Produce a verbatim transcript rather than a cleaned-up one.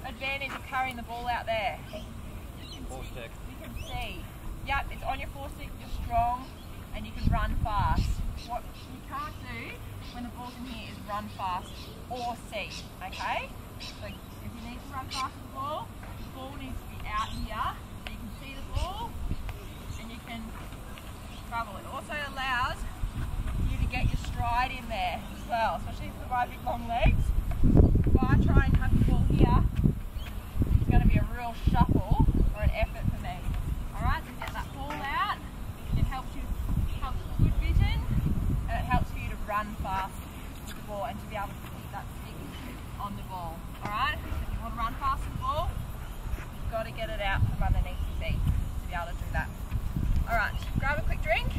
advantage of carrying the ball out there? Ball stick. You can see. Yep, it's on your four stick, you're strong, and you can run fast. What you can't do when the ball's in here is run fast or see, okay? So if you need to run fast with the ball, the ball needs to be out here, so you can see the ball, and you can travel. It also allows you to get your stride in there as well, especially for my big long legs. If I try and have the ball here, it's going to be a real shuffle or an effort for me. Alright, so get that ball out. It helps you, helps with good vision, and it helps for you to run fast with the ball and to be able to keep that stick on the ball. Alright, so if you want to run fast with the ball, you've got to get it out from underneath your feet to be able to do that. Alright, grab a quick drink.